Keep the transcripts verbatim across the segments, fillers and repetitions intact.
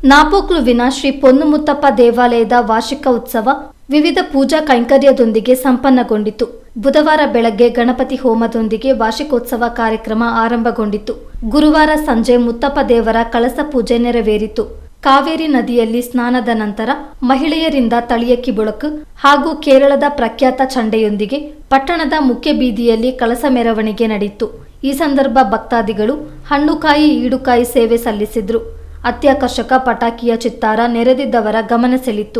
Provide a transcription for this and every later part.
ನಾಪೋಕ್ಲುವಿನ ಶ್ರೀ ಪೊನ್ನುಮುತ್ತಪ್ಪ ದೇವಾಲಯದ ವಾರ್ಷಿಕ ಉತ್ಸವ ವಿವಿಧ ಪೂಜಾ ಕೈಂಕರ್ಯದೊಂದಿಗೆ ಸಂಪನ್ನಗೊಂಡಿತು. ಬುಧವಾರ ಬೆಳಗ್ಗೆ ಗಣಪತಿ ಹೋಮದೊಂದಿಗೆ ವಾರ್ಷಿಕೋತ್ಸವ ಕಾರ್ಯಕ್ರಮ ಆರಂಭಗೊಂಡಿತು. ಗುರುವಾರ ಸಂಜೆ ಮುತ್ತಪ್ಪ ದೇವರ ಕಳಸ ಪೂಜೆ ನೆರವೇರಿತು. ಕಾವೇರಿ ನದಿಯಲ್ಲಿ ಸ್ನಾನದ ನಂತರ ಮಹಿಳೆಯರಿಂದ ತಳಿಯಕ್ಕಿ ಬೆಳಕು ಹಾಗೂ ಕೇರಳದ ಪ್ರಖ್ಯಾತ ಚಂಡೆಯೊಂದಿಗೆ ಪಟ್ಟಣದ ಮುಖ್ಯ ಬೀದಿಯಲ್ಲಿ ಕಳಸ ಮೆರವಣಿಗೆ ನಡೆಯಿತು. ಈ ಸಂದರ್ಭ ಭಕ್ತಾದಿಗಳು ಹಣ್ಣುಕಾಯಿ ಈಡುಕಾಯಿ ಸೇವೆ ಸಲ್ಲಿಸಿದ್ರು. ಅತ್ಯಾಕರ್ಷಕ ಪಟಾಕಿಯ ಚಿತ್ತಾರ ನೆರೆದಿದ್ದವರ ಗಮನ ಸೆಳೆಯಿತು.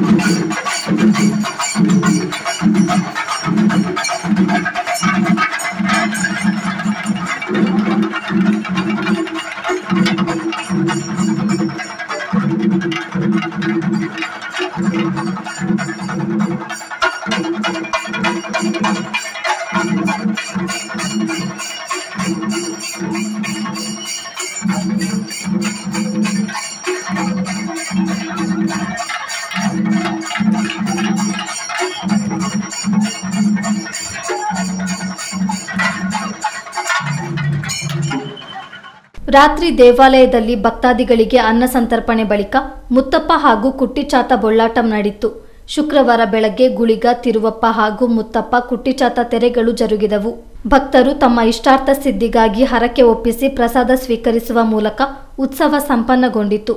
ರಾತ್ರಿ ದೇವಾಲಯದಲ್ಲಿ ಭಕ್ತಾದಿಗಳಿಗೆ ಅನ್ನ ಸಂತರ್ಪಣೆ ಬಳಿಕ ಮುತ್ತಪ್ಪ ಹಾಗೂ ಕುಟ್ಟಿಚಾತ ಬೊಳ್ಳಾಟಂ ನಡೆಯಿತು. ಶುಕ್ರವಾರ ಬೆಳಗ್ಗೆ ಗುಳಿಗ, ತಿರುವಪ್ಪ ಹಾಗೂ ಮುತ್ತಪ್ಪ ಕುಟ್ಟಿಚಾತ ತೆರೆಗಳು ಜರುಗಿದವು. ಭಕ್ತರು ತಮ್ಮ ಇಷ್ಟಾರ್ಥ ಸಿದ್ಧಿಗಾಗಿ ಹರಕೆ ಒಪ್ಪಿಸಿ ಪ್ರಸಾದ ಸ್ವೀಕರಿಸುವ ಮೂಲಕ ಉತ್ಸವ ಸಂಪನ್ನಗೊಂಡಿತು.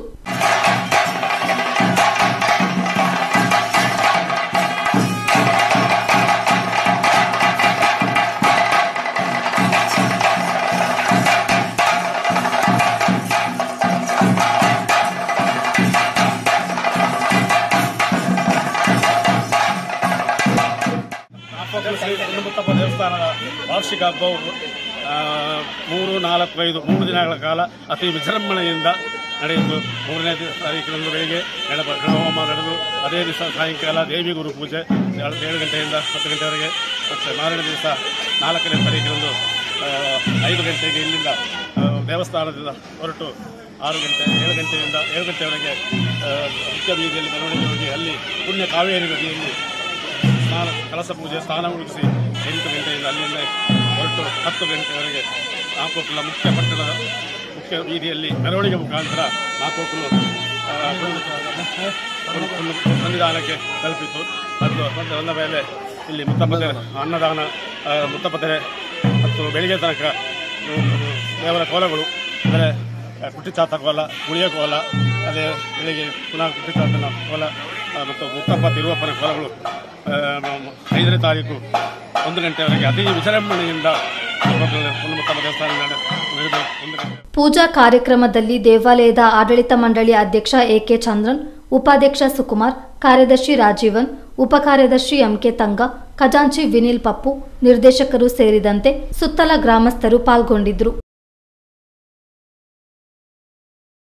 ಶ್ರೀ ಪೊನ್ನುಮುತ್ತಪ್ಪ ದೇವಸ್ಥಾನದ ವಾರ್ಷಿಕ ಹಬ್ಬವು ಮೂರು ನಾಲ್ಕು ಐದು ಮೂರು ದಿನಗಳ ಕಾಲ ಅತಿ ವಿಜೃಂಭಣೆಯಿಂದ ನಡೆಯಿತು. ಮೂರನೇ ತಾರೀಕಿನಂದು ಬೆಳಿಗ್ಗೆ ಗಣಹೋಮ ನಡೆದು ಅದೇ ದಿವಸ ಸಾಯಂಕಾಲ ದೇವಿ ಗುರು ಪೂಜೆ ಏಳು ಗಂಟೆಯಿಂದ ಹತ್ತು ಗಂಟೆವರೆಗೆ. ಮತ್ತು ಮಾರನೇ ದಿವಸ ನಾಲ್ಕನೇ ತಾರೀಕಿನಂದು ಐದು ಗಂಟೆಗೆ ಇಲ್ಲಿಂದ ದೇವಸ್ಥಾನದಿಂದ ಹೊರಟು ಆರು ಗಂಟೆ ಏಳು ಗಂಟೆಯಿಂದ ಏಳು ಗಂಟೆವರೆಗೆ ಮುಖ್ಯ ಬೀದಿಯಲ್ಲಿ ಮೆರವಣಿಗೆ ಹೋಗಿ ಅಲ್ಲಿ ಪುಣ್ಯ ಕಾವೇರಿ ನದಿಯಲ್ಲಿ ಸ್ನಾನ ಕಳಸ ಪೂಜೆ ಸ್ನಾನ ಮುಗಿಸಿ ಎಂಟು ಗಂಟೆಯಿಂದ ಅಲ್ಲಿಂದ ಹೊರಟು ಹತ್ತು ಗಂಟೆವರೆಗೆ ನಾಪೋಕ್ಲ ಮುಖ್ಯ ಪಟ್ಟಣದ ಮುಖ್ಯ ಬೀದಿಯಲ್ಲಿ ಮೆರವಣಿಗೆ ಮುಖಾಂತರ ನಾಪೋಕ್ಲು ಸನ್ನಿಧಾನಕ್ಕೆ ತಲುಪಿತು. ಮತ್ತು ಮತ್ತು ಒಂದ ಮೇಲೆ ಇಲ್ಲಿ ಮುತ್ತಪ್ಪತೆ ಅನ್ನದಾನ ಮುತ್ತಪ್ಪತೆರೆ ಮತ್ತು ಬೆಳಿಗ್ಗೆ ತನಕ ದೇವರ ಕೋಲಗಳು ಅಂದರೆ ಕುಟ್ಟಿಚಾತ ಕೋಲ, ಗುಳಿಯ ಕೋಲ, ಅದೇ ಬೆಳಿಗ್ಗೆ ಪುನಃ ಕುಟ್ಟಿಚಾತನ ಕೋಲ ಮತ್ತು ಮುತ್ತಪ್ಪ ತಿರುವಪ್ಪನ ಕೋಲಗಳು ಐದನೇ ತಾರೀಕು ಒಂದು ಗಂಟೆವರೆಗೆ ಅತಿ ವಿಜೃಂಭಣೆಯಿಂದ ಪೊನ್ನುಮುತ್ತಪ್ಪ ದೇವಸ್ಥಾನ ನಡೆದು. ಪೂಜಾ ಕಾರ್ಯಕ್ರಮದಲ್ಲಿ ದೇವಾಲಯದ ಆಡಳಿತ ಮಂಡಳಿ ಅಧ್ಯಕ್ಷ ಎಕೆ ಚಂದ್ರನ್, ಉಪಾಧ್ಯಕ್ಷ ಸುಕುಮಾರ್, ಕಾರ್ಯದರ್ಶಿ ರಾಜೀವನ್, ಉಪಕಾರ್ಯದರ್ಶಿ ಎಂಕೆ ತಂಗ, ಖಜಾಂಚಿ ವಿನಿಲ್ ಪಪ್ಪು, ನಿರ್ದೇಶಕರು ಸೇರಿದಂತೆ ಸುತ್ತಲ ಗ್ರಾಮಸ್ಥರು ಪಾಲ್ಗೊಂಡಿದ್ರು.